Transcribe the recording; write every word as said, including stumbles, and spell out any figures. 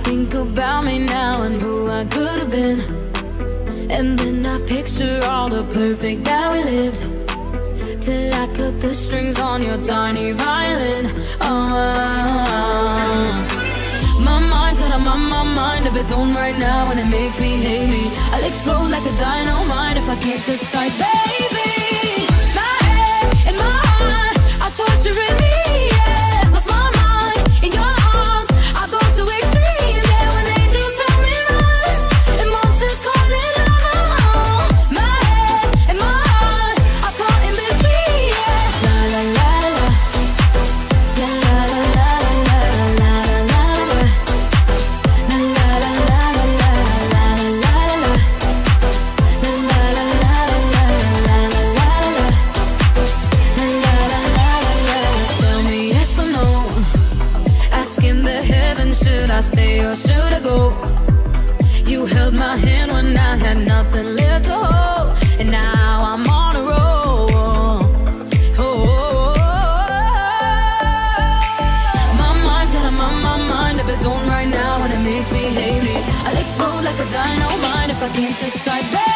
think about me now and who I could have been, and then I picture all the perfect that we lived, till I cut the strings on your tiny violin. Oh, my mind's got a my, my mind of its own right now, and it makes me hate me. I'll explode like a dynamite if I can't decide, baby. My head and my heart are torturing me, yeah. Lost my mind in your arms, I go to extremes, yeah. When angels tell me run and monsters calling out, my head and my heart are caught in between, yeah. La la la la, la la la la la la la la, la la la la la la la la, la la la la la la la la. Tell me yes or no, asking the heavens, should I stay or should I go? You held my hand when I had nothing left to hold, and now I'm on a roll. Oh, my mind's got a my, my mind of its own right now, and it makes me hate me. I'll explode like a dynamite if I can't decide, baby.